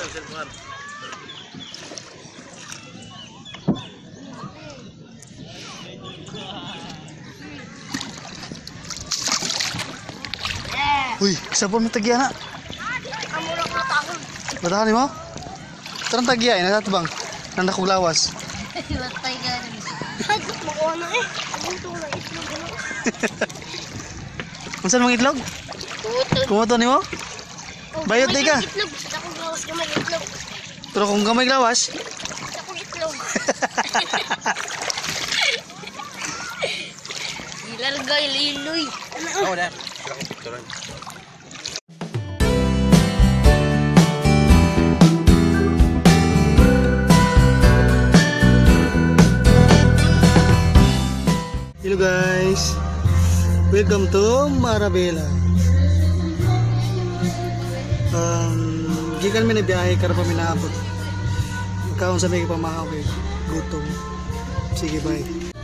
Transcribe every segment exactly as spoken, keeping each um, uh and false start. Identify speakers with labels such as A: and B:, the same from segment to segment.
A: Uy, sabon mo tagya na.
B: Amurang matahol.
A: Batahan mo? Tarang tagya, ina nato bang? Nanda kong lawas.
B: Batay ka na. Hagap makuha na eh. Ito na itlog na.
A: Kung saan mga itlog?
B: Kumutod.
A: Kumuto ni mo? Bayot di ka?
B: Itlog. Sa akong lawas gamay itlog.
A: Pero kung gamay lawas?
B: Sa akong itlog. Ilalgay, liloy.
C: Oh, dah.
A: Hello guys, welcome to Marabela. Um, gikan mi na biyahe karon pa mi naabot. Kaon sa may pamakaw kay gutom. Sige, bye.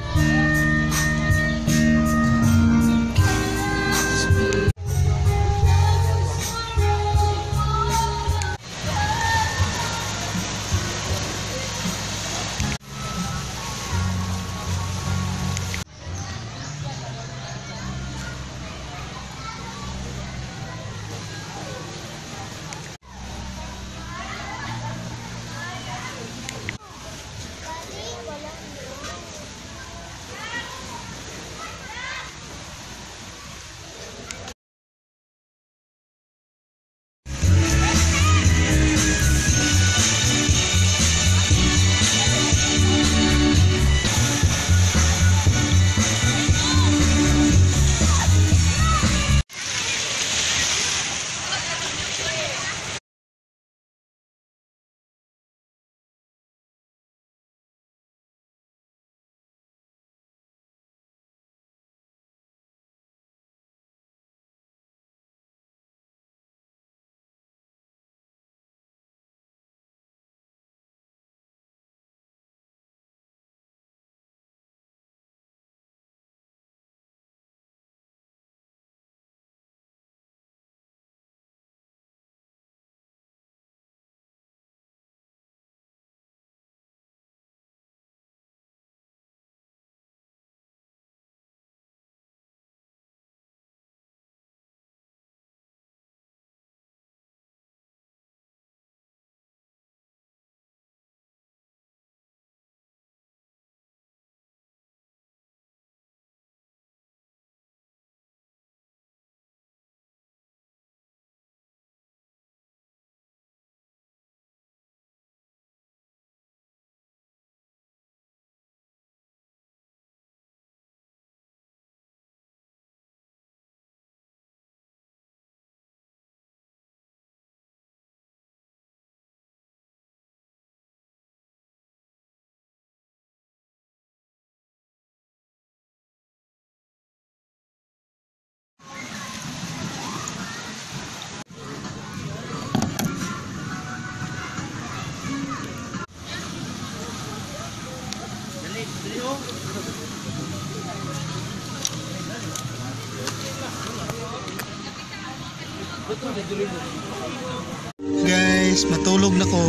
A: Guys, matulog na ko.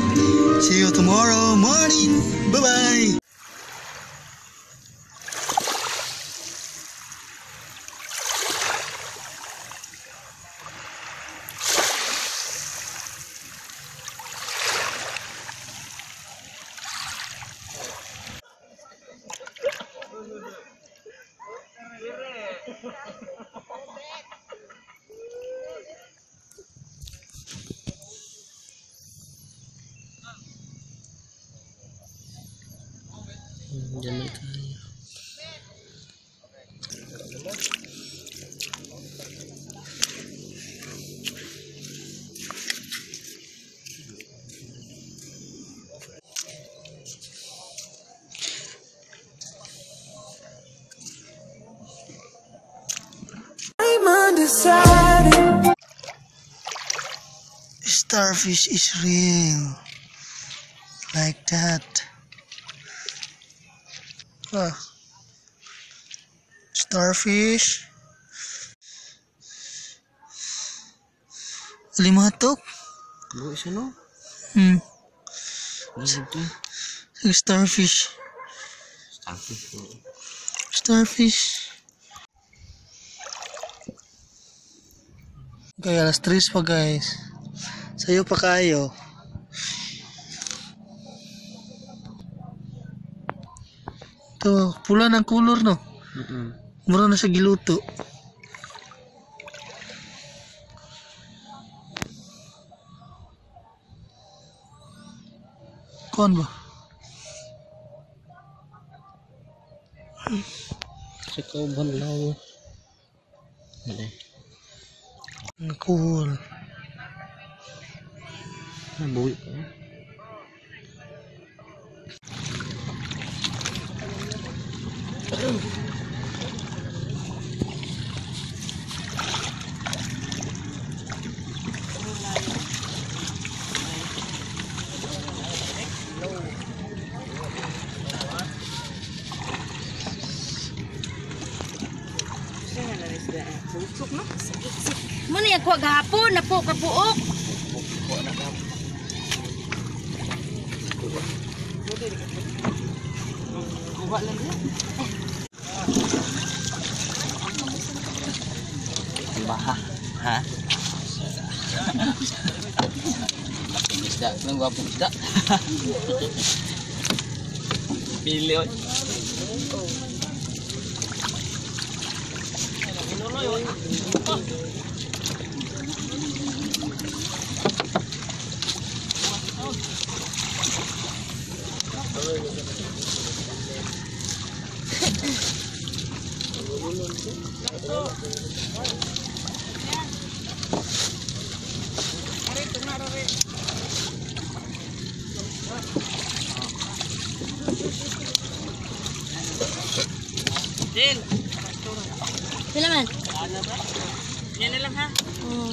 A: See you tomorrow morning. Bye-bye.
C: Diyan man tayo.
D: I'm undecided.
A: Starfish is real. Like that. Ah. Starfish. Limatok.
C: Buo siya no?
A: Hmm.
C: Nasib to.
A: Starfish.
C: Starfish po.
A: Starfish. Okay, alas tres pa guys. Sayo pa kayo. Ito, pula ng color no.
C: Mm-mm.
A: Mura na sa giluto. Kuan ba?
C: Sa kauban lang. Ano?
A: Cool.
C: Nabuhi pa.
B: Muna yung kuha gahapon, napo kapuok.
C: Baha. Ha? Isda. Nang wapong isda. Pili oy. Din.
B: Sila man.
C: Yan na lang ha.
B: Hmm.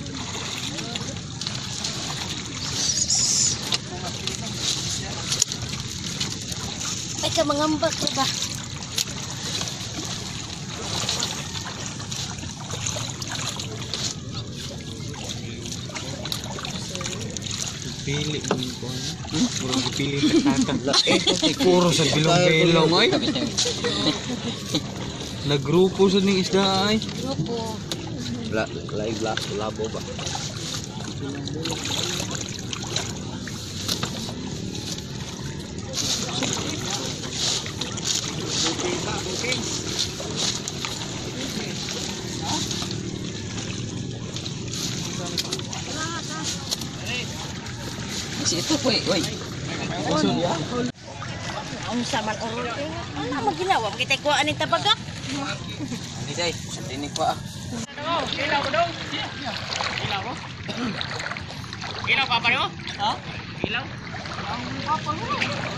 B: Ay ka mangambak ko ba?
C: Pili mo ko. Hmm? Murang dipili sa kaka. Eh, kuro sa bilong-bilong ay. Nagrupo sa ning isda ay.
B: Grupo.
C: La, live la, labo ba? Masih itu boy, boy.
B: Ang saman oral. Ano mo ginawa? Kita kuha ani tabagak.
C: Ini day, ini pa.
E: Ilaw ko dong. Ilaw ko? Ilaw pa pa nyo? Ha? Ilaw? Ang papa mo.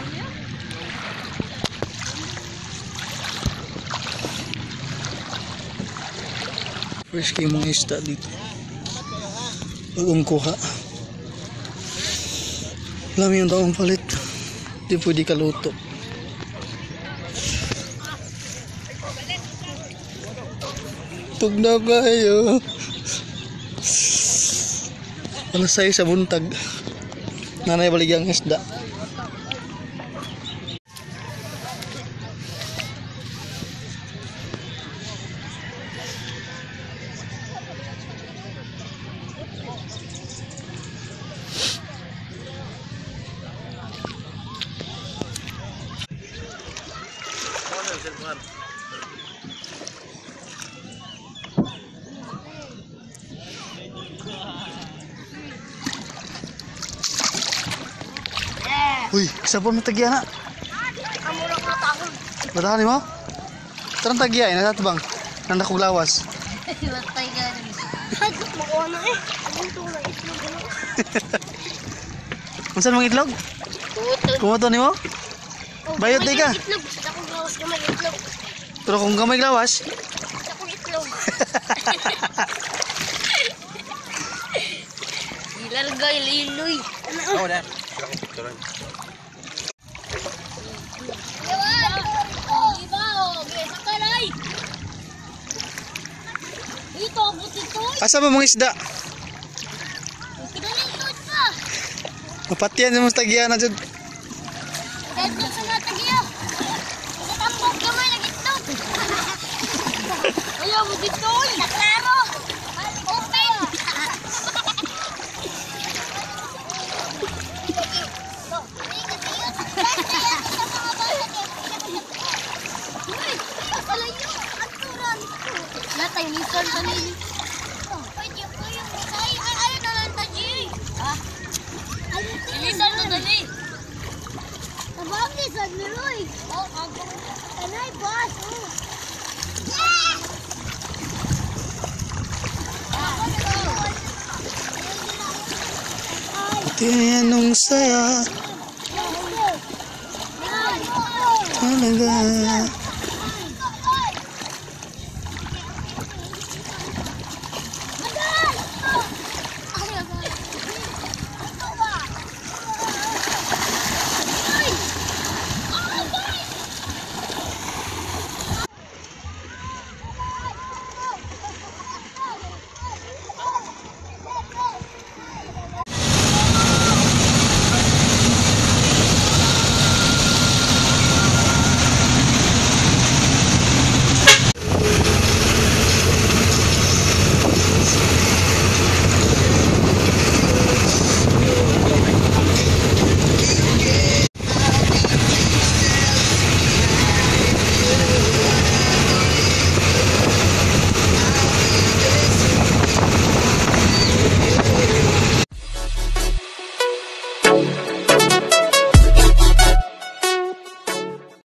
A: Fresh kayo mga isda dito. Bagong kuha. Alam yung taong palit. Hindi pwede kaluto. Tug na kayo. Alas say sa buntag. Nanay baligyang isda. Uy, isa po matagya na.
B: Amurang na tahon.
A: Batahan mo? Tarang tagya eh, natatbang. Nanda kong lawas.
B: Watay ka na. Hagok mo ko ano eh. Ang ito na itlog ano.
A: Masan mga itlog?
B: Tutod.
A: Kumato ni mo? Bayot di ka.
B: Itlog. Sa akong gawas ka may itlog.
A: Pero kung gamay lawas,
B: Sa akong itlog. Ilalagay, liloy.
C: Oh, dah.
B: Ito, buti to.
A: asa ba mga isda?
B: Kinalit pa.
A: Mapatian sa mga tagyan na dyan.
B: Kahit kung sa natagyo. Katambok gamay na gitno. Ayaw mo dito. Naklaro. Open. Natay nisan pa nili. Pwede po yung ay ay ay na lang taji. Ah. Nisan na dali. Tabang ni sa Leroy. Oh, ako. Tanay boss. Yeah!
A: Tinanong saya talaga.